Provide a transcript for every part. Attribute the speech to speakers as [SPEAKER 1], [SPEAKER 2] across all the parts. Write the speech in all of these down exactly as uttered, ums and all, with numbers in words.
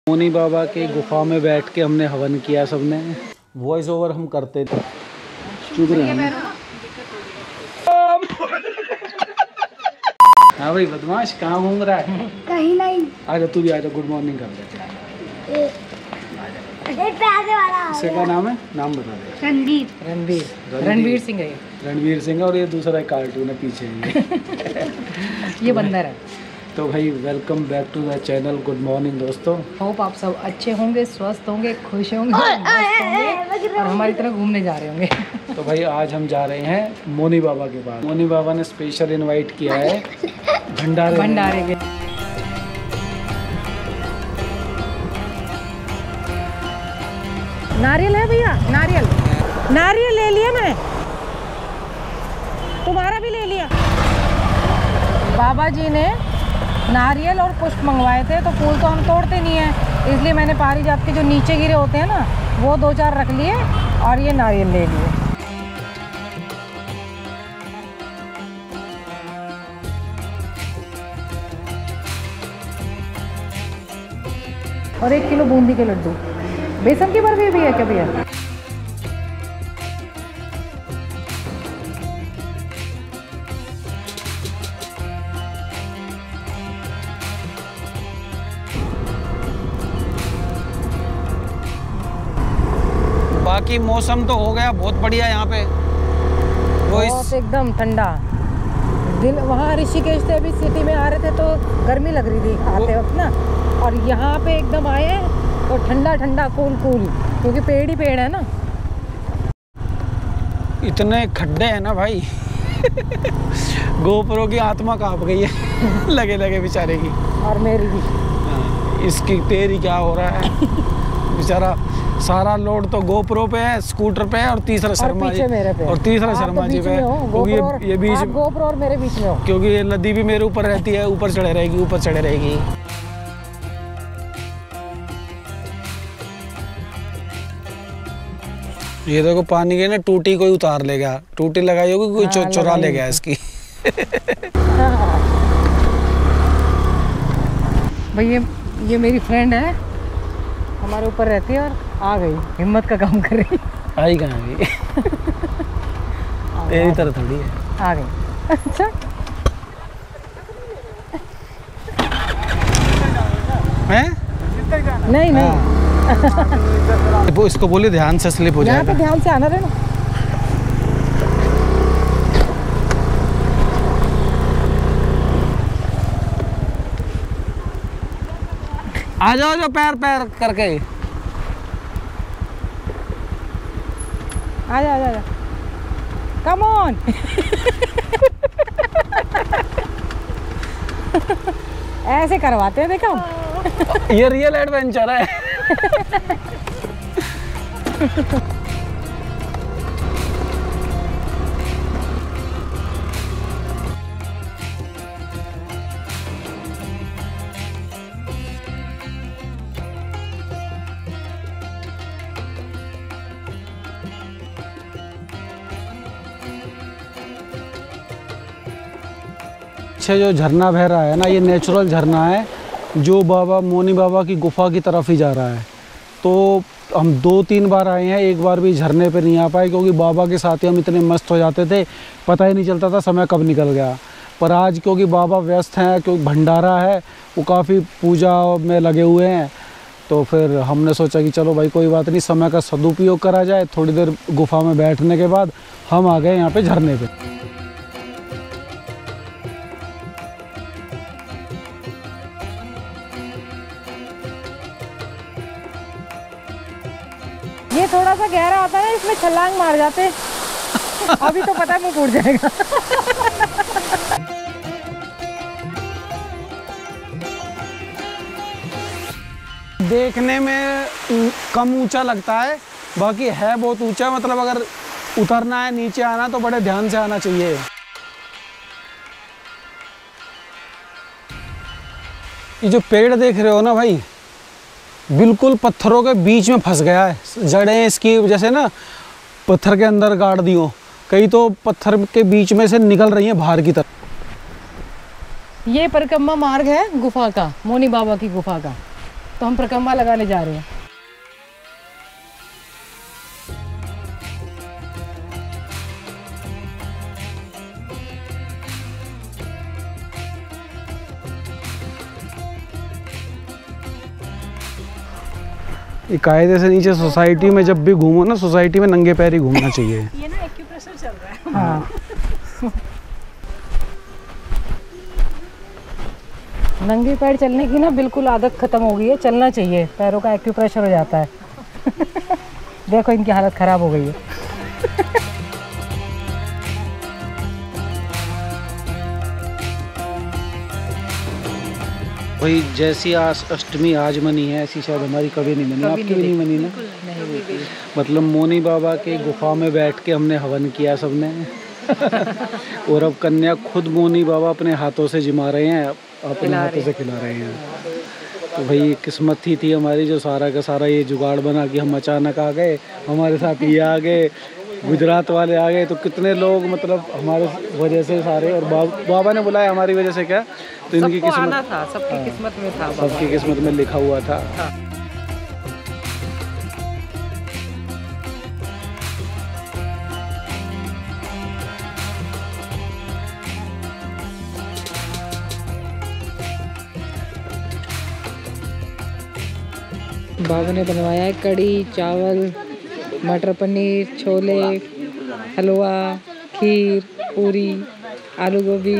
[SPEAKER 1] मोनी बाबा के गुफा में बैठ के हमने हवन किया सबने। वॉइस ओवर हम करते थे। चुप रहे हैं। हाँ भाई बदमाश, कहाँ घूम रहा है?
[SPEAKER 2] कहीं नहीं।
[SPEAKER 1] आजा तू भी आजा, गुड मॉर्निंग कर दे। इसका क्या नाम है? नाम बता दे।
[SPEAKER 2] रणवीर।
[SPEAKER 3] रणवीर रणवीर सिंह है।
[SPEAKER 1] रणवीर सिंह। और ये दूसरा कार्टून है पीछे।
[SPEAKER 3] ये बंदर है।
[SPEAKER 1] तो भाई welcome back to the channel. Good morning दोस्तों।
[SPEAKER 3] होप आप सब अच्छे होंगे, स्वस्थ होंगे, खुश होंगे, मस्त होंगे और हमारी तरह घूमने जा रहे होंगे।
[SPEAKER 1] तो भाई आज हम जा रहे हैं मोनी बाबा के पास। मोनी बाबा ने स्पेशल इनवाइट किया है भंडारे
[SPEAKER 3] भंडारे के। नारियल है भैया? नारियल नारियल ले लिया मैं, तुम्हारा भी ले लिया। बाबा जी ने नारियल और पुष्प मंगवाए थे, तो फूल तो हम तोड़ते नहीं हैं, इसलिए मैंने पारिजात के जो नीचे गिरे होते हैं ना, वो दो चार रख लिए और ये नारियल ले लिए। और एक किलो बूंदी के लड्डू। बेसन की बर्फी भी है क्या भैया?
[SPEAKER 1] बाकी मौसम तो हो गया बहुत बढ़िया यहाँ पे। वो
[SPEAKER 3] बहुत एकदम ठंडा दिन। वहाँ ऋषिकेश से अभी सिटी में आ रहे थे तो गर्मी लग रही थी आते वक्त ना, और यहाँ पे एकदम आए तो ठंडा ठंडा कूल कूल, क्योंकि पेड़ ही पेड़ है ना।
[SPEAKER 1] इतने खड्डे हैं ना भाई। गोप्रो की आत्मा कांप गई है। लगे लगे बेचारे की।
[SPEAKER 3] और मेरी भी।
[SPEAKER 1] इसकी तेरी क्या हो रहा है? बेचारा सारा लोड तो गोप्रो पे है, स्कूटर पे है, और तीसरा शर्मा जी
[SPEAKER 3] मेरे पे,
[SPEAKER 1] और तीसरा शर्मा जी पे, क्योंकि ये, ये बीच
[SPEAKER 3] गोप्रो और मेरे बीच में हो,
[SPEAKER 1] क्योंकि ये नदी भी मेरे ऊपर रहती है, ऊपर चढ़े रहेगी ऊपर चढ़े रहेगी। ये देखो पानी के ना टूटी कोई उतार ले गया, टूटी लगाई होगी कोई हाँ, चुरा ले गया इसकी।
[SPEAKER 3] भाई ये ये मेरी फ्रेंड है, हमारे ऊपर रहती है और आ गई, हिम्मत का काम कर रही।
[SPEAKER 1] आई कहाँ गई? तेरी तरह थोड़ी है।
[SPEAKER 3] आ गई। अच्छा
[SPEAKER 1] हैं?
[SPEAKER 3] नहीं नहीं।
[SPEAKER 1] वो इसको बोले ध्यान से स्लिप हो जाएगा।
[SPEAKER 3] यहाँ पे ध्यान से आना रहना।
[SPEAKER 1] आ जाओ जो पैर पैर करके।
[SPEAKER 3] आ जा आ जा। Come on. ऐसे करवाते हैं देखो।
[SPEAKER 1] ये रियल एडवेंचर है। पीछे जो झरना बह रहा है ना, ये नेचुरल झरना है जो बाबा मोनी बाबा की गुफा की तरफ ही जा रहा है। तो हम दो तीन बार आए हैं, एक बार भी झरने पे नहीं आ पाए क्योंकि बाबा के साथ ही हम इतने मस्त हो जाते थे, पता ही नहीं चलता था समय कब निकल गया। पर आज क्योंकि बाबा व्यस्त हैं, क्योंकि भंडारा है, वो काफ़ी पूजा में लगे हुए हैं, तो फिर हमने सोचा कि चलो भाई कोई बात नहीं, समय का सदुपयोग करा जाए। थोड़ी देर गुफा में बैठने के बाद हम आ गए यहाँ पे झरने पे।
[SPEAKER 3] ये थोड़ा सा गहरा होता है ना, इसमें छलांग मार जाते। अभी तो पता है मुँह फूट जाएगा।
[SPEAKER 1] देखने में कम ऊंचा लगता है, बाकी है बहुत ऊंचा। मतलब अगर उतरना है, नीचे आना, तो बड़े ध्यान से आना चाहिए। ये जो पेड़ देख रहे हो ना भाई, बिल्कुल पत्थरों के बीच में फंस गया है। जड़ें इसकी जैसे ना पत्थर के अंदर गाड़ दी हो, कई तो पत्थर के बीच में से निकल रही हैं बाहर की तरफ।
[SPEAKER 3] ये परिक्रमा मार्ग है गुफा का, मोनी बाबा की गुफा का। तो हम परिक्रमा लगाने जा रहे हैं।
[SPEAKER 1] ये कायदे से नीचे सोसाइटी में जब भी घूमो ना, सोसाइटी में नंगे पैर ही घूमना चाहिए।
[SPEAKER 2] ये ना एक्यूप्रेशर चल रहा है।
[SPEAKER 3] हाँ। नंगे पैर चलने की ना बिल्कुल आदत खत्म हो गई है, चलना चाहिए, पैरों का एक्यूप्रेशर हो जाता है। देखो इनकी हालत खराब हो गई है।
[SPEAKER 1] वही जैसी आज अष्टमी आज मनी है, ऐसी शायद हमारी कभी नहीं मनी। आपकी भी नहीं मनी ना? मतलब मोनी बाबा के गुफा में बैठ के हमने हवन किया सबने। और अब कन्या खुद मोनी बाबा अपने हाथों से जिमा रहे हैं, अपने हाथों से खिला रहे हैं। तो भाई किस्मत ही थी हमारी जो सारा का सारा ये जुगाड़ बना कि हम अचानक आ गए, हमारे साथ ये आ गए, गुजरात वाले आ गए। तो कितने लोग मतलब हमारे वजह से सारे, और बाब, बाबा ने बुलाया हमारी वजह से क्या, तो इनकी किस्मत
[SPEAKER 3] था, सबकी किस्मत में था,
[SPEAKER 1] सबकी किस्मत में लिखा हुआ था।
[SPEAKER 3] बाबा ने बनवाया है कड़ी चावल, मटर पनीर, छोले, हलवा, खीर, पूरी, आलू गोभी।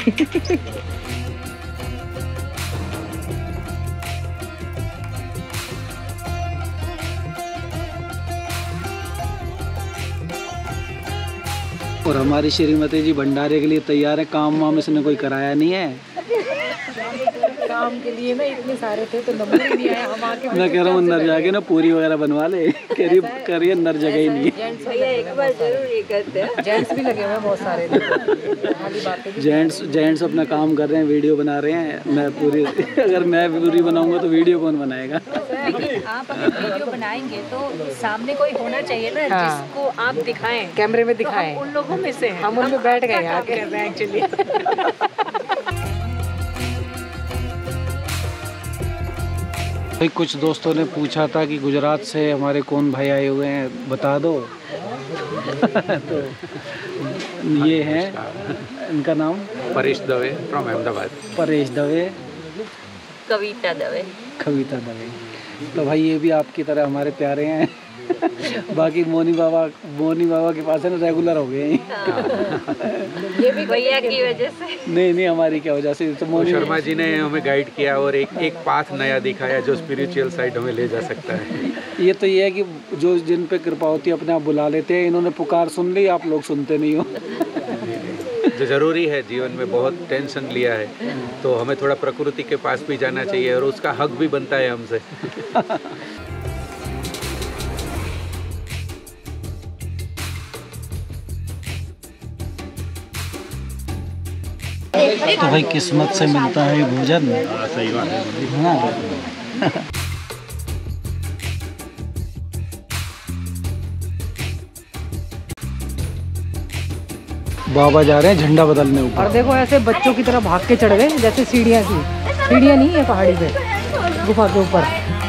[SPEAKER 1] और हमारी श्रीमती जी भंडारे के लिए तैयार है। काम वाम इसने कोई कराया नहीं है।
[SPEAKER 3] काम के लिए ना इतने सारे थे तो नंबर ही नहीं आया। हम आके
[SPEAKER 1] मैं कह रहा हूँ अंदर जाके ना पूरी वगैरह बनवा ले, कह रही अंदर जगह ही नहीं है।
[SPEAKER 2] एक बार जरूर ये करते हैं।
[SPEAKER 3] जेंट्स भी लगे हुए हैं बहुत सारे। खाली बातें भी।
[SPEAKER 1] जेंट्स जेंट्स अपना काम कर रहे हैं, वीडियो बना रहे हैं। मैं पूरी अगर मैं पूरी बनाऊंगा तो वीडियो कौन बनाएगा?
[SPEAKER 2] लेकिन आप अगर वीडियो बनाएंगे तो सामने कोई होना चाहिए ना,
[SPEAKER 3] हाँ।
[SPEAKER 2] जिसको आप दिखाएं,
[SPEAKER 3] कैमरे में
[SPEAKER 2] तो
[SPEAKER 3] दिखाएं।
[SPEAKER 2] हम उन लोगों में से हैं।
[SPEAKER 3] हम उनमें बैठ गए
[SPEAKER 2] आके कर रहे हैं एक्चुअली।
[SPEAKER 1] भाई कुछ दोस्तों ने पूछा था कि गुजरात से हमारे कौन भाई आए हुए हैं, बता दो। तो ये हैं, इनका नाम
[SPEAKER 4] परेश दवे फ्रॉम अहमदाबाद।
[SPEAKER 1] परेश दवे,
[SPEAKER 2] कविता दवे।
[SPEAKER 1] कविता दवे। तो भाई ये भी आपकी तरह हमारे प्यारे हैं। बाकी मोनी बाबा मोनी बाबा के पास है ना रेगुलर हो गए हैं।
[SPEAKER 2] ये भी भैया की वजह से।
[SPEAKER 1] नहीं नहीं हमारी क्या वजह से, तो मोनी
[SPEAKER 4] शर्मा जी ने हमें गाइड किया और एक एक पाथ नया दिखाया जो स्पिरिचुअल साइड हमें ले जा सकता है।
[SPEAKER 1] ये तो ये है कि जो जिन पे कृपा होती है अपने आप बुला लेते हैं। इन्होंने पुकार सुन ली, आप लोग सुनते नहीं हो।
[SPEAKER 4] जो ज़रूरी है जीवन में, बहुत टेंशन लिया है तो हमें थोड़ा प्रकृति के पास भी जाना चाहिए और उसका हक भी बनता है हमसे।
[SPEAKER 1] तो भाई किस्मत से मिलता है भोजन। सही बात है ना। बाबा जा रहे हैं झंडा बदलने ऊपर।
[SPEAKER 3] और देखो ऐसे बच्चों की तरह भाग के चढ़ गए जैसे सीढ़ियाँ की। सीढ़ियाँ नहीं है पहाड़ी पे, गुफा के ऊपर।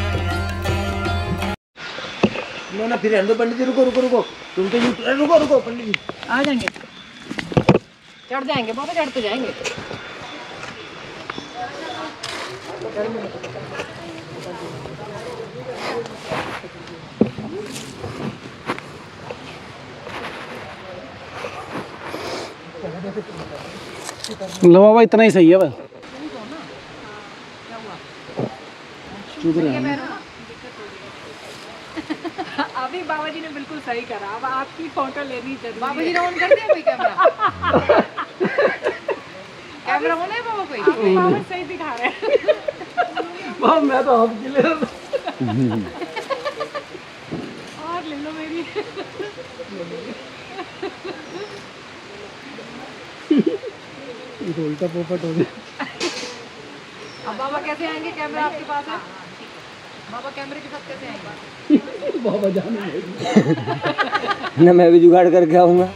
[SPEAKER 5] ना फिर अंदर पंडित जी रुको रुको रुको तुम तो यूं रुको रुको पंडित जी
[SPEAKER 3] आ जाएंगे, चढ़ जाएंगे बाबा, चढ़ते जाएंगे।
[SPEAKER 1] लो बाबा इतना ही सही है बस। चुप रहे।
[SPEAKER 2] अभी बाबा जी ने बिल्कुल सही करा। अब आपकी फोटो लेनी जरूरी
[SPEAKER 3] बाबा जी ने ऑन कर दिया कोई कैमरा? कैमरा ऑन है बाबा कोई?
[SPEAKER 2] है। बाबा सही दिखा रहे हैं।
[SPEAKER 1] बाबा मैं तो आप के लिए
[SPEAKER 2] और ले लो मेरी।
[SPEAKER 1] उल्टा पोपट हो गया।
[SPEAKER 3] अब बाबा कैसे आएंगे? कैमरा आपके पास है? बाबा कैमरे के साथ कैसे आएंगे?
[SPEAKER 1] बाबा जाने
[SPEAKER 5] ना मैं भी जुगाड़ करके आऊँगा।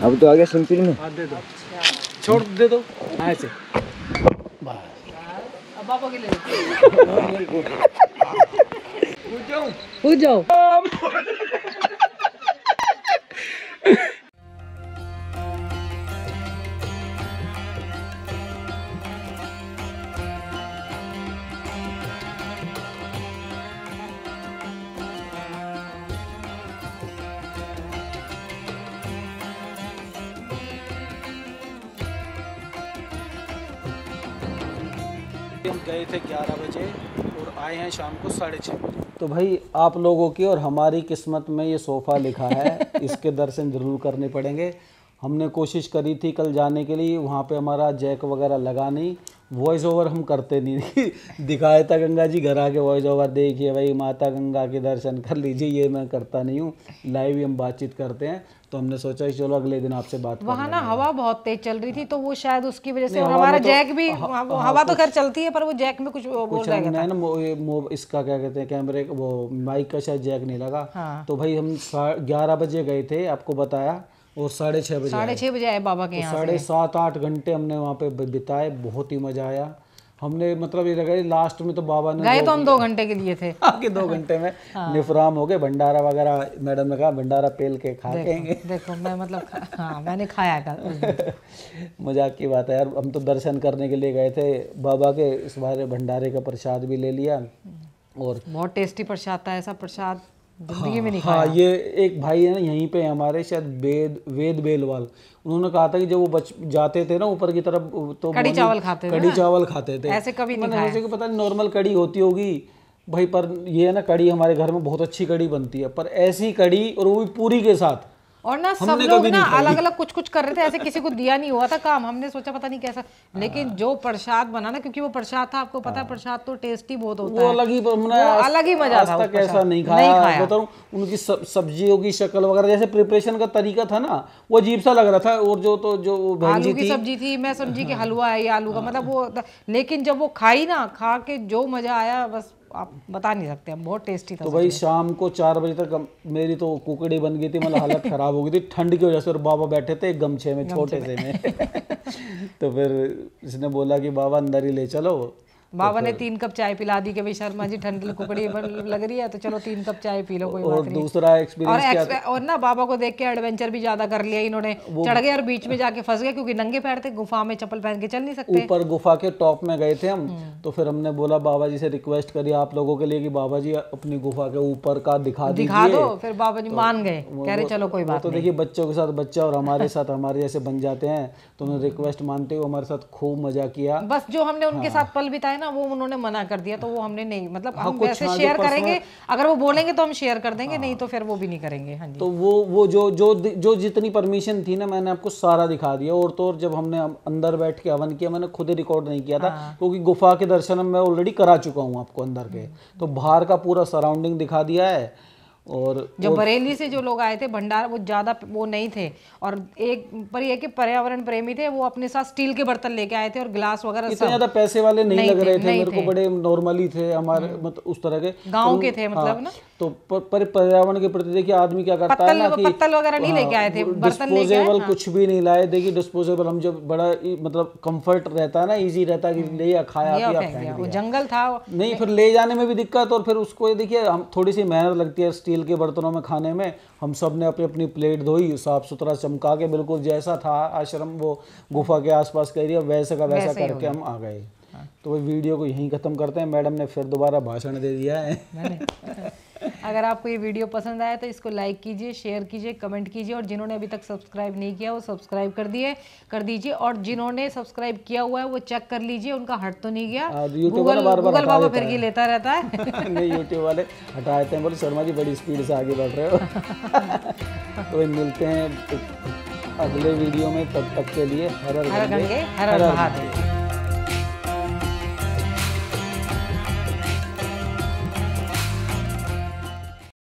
[SPEAKER 5] अब तो आ गया सिंपल में।
[SPEAKER 1] हाँ दे दो, छोड़ दे दो ऐसे बस।
[SPEAKER 3] अब पापा के लिए कूद जाओ।
[SPEAKER 1] हम गए थे ग्यारह बजे और आए हैं शाम को साढ़े छः बजे। तो भाई आप लोगों की और हमारी किस्मत में ये सोफ़ा लिखा है, इसके दर्शन ज़रूर करने पड़ेंगे। हमने कोशिश करी थी कल जाने के लिए, वहाँ पे हमारा जैक वगैरह लगा नहीं, वॉइस ओवर हम करते नहीं दिखाया था गंगा जी घर आके वॉइस ओवर देखिए भाई माता गंगा के दर्शन कर लीजिए, ये मैं करता नहीं हूँ, लाइव ही हम बातचीत करते हैं। तो हमने सोचा कि चलो अगले दिन आपसे बात
[SPEAKER 3] वहाँ ना हवा बहुत तेज चल रही थी तो वो शायद उसकी वजह से,
[SPEAKER 1] नहीं,
[SPEAKER 3] और
[SPEAKER 1] हवा
[SPEAKER 3] हमारा
[SPEAKER 1] में तो-
[SPEAKER 3] जैक भी
[SPEAKER 1] हाँ,
[SPEAKER 3] वो
[SPEAKER 1] हाँ,
[SPEAKER 3] हवा तो
[SPEAKER 1] कुछ-
[SPEAKER 3] खैर चलती है पर वो जैक में कुछ बोल
[SPEAKER 1] कुछ
[SPEAKER 3] रहा
[SPEAKER 1] हमने
[SPEAKER 3] था।
[SPEAKER 1] ना मो, ये मो, इसका क्या कहते हैं कैमरे वो माइक का शायद जैक नहीं लगा।
[SPEAKER 3] हाँ।
[SPEAKER 1] तो भाई हम ग्यारह बजे गए थे आपको बताया और साढ़े छः बजे
[SPEAKER 3] साढ़े छः बजे आए बाबा के
[SPEAKER 1] तो
[SPEAKER 3] यहाँ
[SPEAKER 1] साढ़े सात आठ घंटे हमने वहाँ पे ब- बिताए, बहुत ही मज़ा आया। हमने मतलब ये लगा लास्ट में तो बाबा ने
[SPEAKER 3] गए तो हम दो घंटे के लिए थे।
[SPEAKER 1] आके दो घंटे में निफराम हो गए, भंडारा वगैरह मैडम ने कहा भंडारा पेल के खा के
[SPEAKER 3] देखो मैं मतलब खा- हाँ मैंने खाया था उस दिन।
[SPEAKER 1] मजाक की बात है यार, हम तो दर्शन करने के लिए गए थे बाबा के, इस बार भंडारे का प्रसाद भी ले लिया और
[SPEAKER 3] बहुत टेस्टी प्रसाद था, ऐसा प्रसाद जिंदगी में नहीं
[SPEAKER 1] हाँ
[SPEAKER 3] खाया।
[SPEAKER 1] ये एक भाई है ना यहीं पे हमारे शायद वेद वेद बेलवाल, उन्होंने कहा था कि जब वो बच जाते थे ना ऊपर की तरफ तो
[SPEAKER 3] कड़ी
[SPEAKER 1] morning-
[SPEAKER 3] चावल खाते थे
[SPEAKER 1] कड़ी
[SPEAKER 3] ना?
[SPEAKER 1] चावल खाते थे।
[SPEAKER 3] ऐसे कभी नहीं
[SPEAKER 1] मैंने सोचा कि पता नहीं नॉर्मल कड़ी होती होगी भाई, पर ये है ना कड़ी हमारे घर में बहुत अच्छी कड़ी बनती है, पर ऐसी कड़ी और वो भी पूरी के साथ।
[SPEAKER 3] और ना सब
[SPEAKER 1] हमने
[SPEAKER 3] लोग
[SPEAKER 1] कभी
[SPEAKER 3] ना
[SPEAKER 1] नहीं खाई।
[SPEAKER 3] अलग अलग कुछ कुछ कर रहे थे, ऐसे किसी को दिया नहीं हुआ था काम, हमने सोचा पता नहीं कैसा, लेकिन जो प्रसाद बना ना, क्योंकि वो प्रसाद था, आपको पता है प्रसाद तो टेस्टी बहुत होता
[SPEAKER 1] वो
[SPEAKER 3] है,
[SPEAKER 1] अलग ही हमने
[SPEAKER 3] वो
[SPEAKER 1] आज-
[SPEAKER 3] अलग ही मजा
[SPEAKER 1] आज
[SPEAKER 3] था
[SPEAKER 1] तक
[SPEAKER 3] उस
[SPEAKER 1] ऐसा
[SPEAKER 3] प्रसाद।
[SPEAKER 1] नहीं
[SPEAKER 3] नहीं
[SPEAKER 1] खाया।
[SPEAKER 3] खाया।
[SPEAKER 1] बताऊं उनकी सब, सब्जियों की शक्ल वगैरह जैसे प्रिपरेशन का तरीका था ना वो अजीब सा लग रहा था। और जो तो जो वो बहन जी
[SPEAKER 3] आलू की
[SPEAKER 1] थी
[SPEAKER 3] सब्जी थी, मैं समझी कि हलवा है ये आलू का, मतलब वो, लेकिन जब वो खाई ना, खा के जो मजा आया बस आप बता नहीं सकते, बहुत टेस्टी था।
[SPEAKER 1] तो भाई शाम को चार बजे तक हम- मेरी तो कुकड़ी बन गई थी, मतलब हालत खराब हो गई थी ठंड की वजह से, और बाबा बैठे थे एक गमछे में छोटे से में तो फिर इसने बोला कि बाबा अंदर ही ले चलो।
[SPEAKER 3] बाबा ने तीन कप चाय पिला दी कि भाई शर्मा जी ठंड कुकड़ी बन- लग रही है तो चलो तीन कप चाय पी लो, कोई
[SPEAKER 1] और
[SPEAKER 3] बात नहीं।
[SPEAKER 1] दूसरा
[SPEAKER 3] और
[SPEAKER 1] एक्सपीरियंस क्या
[SPEAKER 3] एक्स- और ना बाबा को देख के एडवेंचर भी ज्यादा कर लिया इन्होंने, चढ़ गए और बीच में जाके फंस गए क्योंकि नंगे पैर थे, गुफा में चप्पल पहन के चल नहीं सकते।
[SPEAKER 1] ऊपर गुफा के टॉप में गए थे हम, तो फिर हमने बोला बाबा जी से रिक्वेस्ट करी आप लोगों के लिए कि बाबा जी अपनी गुफा के ऊपर का दिखा
[SPEAKER 3] दिखा
[SPEAKER 1] दीजिए।
[SPEAKER 3] दो, फिर बाबा जी मान गए, कह रहे चलो कोई
[SPEAKER 1] वो
[SPEAKER 3] बात
[SPEAKER 1] तो
[SPEAKER 3] नहीं।
[SPEAKER 1] देखिए बच्चों के साथ बच्चा और हमारे साथ हमारे जैसे बन जाते हैं, तो उन्होंने रिक्वेस्ट मानते हुए हमारे साथ खूब मजा किया।
[SPEAKER 3] बस जो हमने उनके साथ पल बिताए ना वो उन्होंने मना कर दिया, तो वो हमने नहीं, मतलब हम
[SPEAKER 1] कुछ
[SPEAKER 3] वैसे
[SPEAKER 1] हाँ, जो
[SPEAKER 3] शेयर
[SPEAKER 1] personal-
[SPEAKER 3] करेंगे, अगर वो बोलेंगे तो हम शेयर कर देंगे, नहीं तो फिर वो भी नहीं करेंगे। हाँ जी।
[SPEAKER 1] तो वो वो जो जो जो जितनी परमिशन थी ना मैंने आपको सारा दिखा दिया। और तो और जब हमने अंदर बैठ के हवन किया, मैंने खुद ही रिकॉर्ड नहीं किया था क्योंकि गुफा के दर्शन मैं ऑलरेडी करा चुका हूँ आपको अंदर के, तो बाहर का पूरा सराउंडिंग दिखा दिया है। और
[SPEAKER 3] जो बरेली से जो लोग आए थे भंडारा, वो ज्यादा वो नहीं थे, और एक पर ये कि पर्यावरण प्रेमी थे, वो अपने साथ स्टील के बर्तन लेके आए थे और गिलास वगैरह
[SPEAKER 1] इतने
[SPEAKER 3] सब
[SPEAKER 1] ज्यादा पैसे वाले नहीं,
[SPEAKER 3] नहीं
[SPEAKER 1] लग
[SPEAKER 3] थे,
[SPEAKER 1] रहे थे
[SPEAKER 3] नहीं
[SPEAKER 1] मेरे को,
[SPEAKER 3] थे।
[SPEAKER 1] बड़े नॉर्मली थे हमारे, मतलब उस तरह के
[SPEAKER 3] गांव
[SPEAKER 1] पर
[SPEAKER 3] के
[SPEAKER 1] उन-
[SPEAKER 3] हाँ, मतलब ना
[SPEAKER 1] तो पर, पर पर्यावरण के प्रति देखिए आदमी क्या करता है
[SPEAKER 3] पत्तल
[SPEAKER 1] ना कि
[SPEAKER 3] पत्तल वगैरह नहीं लेके आए थे, बर्तन लेके आए।
[SPEAKER 1] डिस्पोजेबल कुछ भी नहीं लाए। देखिए डिस्पोजेबल हम जब बड़ा ई- मतलब कंफर्ट रहता है ना, इजी रहता है कि ले या खाया
[SPEAKER 3] ये
[SPEAKER 1] पिया
[SPEAKER 3] फेंक दिया,
[SPEAKER 1] फेंक
[SPEAKER 3] वो
[SPEAKER 1] दिया।
[SPEAKER 3] जंगल था।
[SPEAKER 1] नहीं फिर ले जाने में भी दिक्कत, और फिर उसको ये देखिए हम थोड़ी सी मेहनत लगती है स्टील के बर्तनों में खाने में। हम सब ने अपनी अपनी प्लेट धोई, साफ सुथरा चमका के, बिल्कुल जैसा था आश्रम वो गुफा के आसपास का एरिया वैसे का वैसा
[SPEAKER 3] वैसे ही हो
[SPEAKER 1] करके हम आ गए। तो वही वीडियो को यहीं ख़त्म करते हैं, मैडम ने फिर दोबारा भाषण दे दिया है।
[SPEAKER 3] मैंने अगर आपको ये वीडियो पसंद आया तो इसको लाइक कीजिए, शेयर कीजिए, कमेंट कीजिए, और जिन्होंने अभी तक सब्सक्राइब नहीं किया वो सब्सक्राइब कर दिए कर दीजिए, और जिन्होंने सब्सक्राइब किया हुआ है वो चेक कर लीजिए उनका हट तो नहीं गया।
[SPEAKER 1] हाँ, YouTube
[SPEAKER 3] गूगल
[SPEAKER 1] वाला बार बार
[SPEAKER 3] गूगल
[SPEAKER 1] हटा
[SPEAKER 3] बाबा
[SPEAKER 1] देता
[SPEAKER 3] फिर
[SPEAKER 1] है।
[SPEAKER 3] लेता रहता है।
[SPEAKER 1] नहीं यूट्यूब वाले हटाए थे, बोले शर्मा जी बड़ी स्पीड से आगे बढ़ रहे हो। तो वही मिलते हैं अगले वीडियो में, तब तक के लिए हर हर
[SPEAKER 3] हर
[SPEAKER 1] गंगे
[SPEAKER 3] गंगे हर हर महादेव।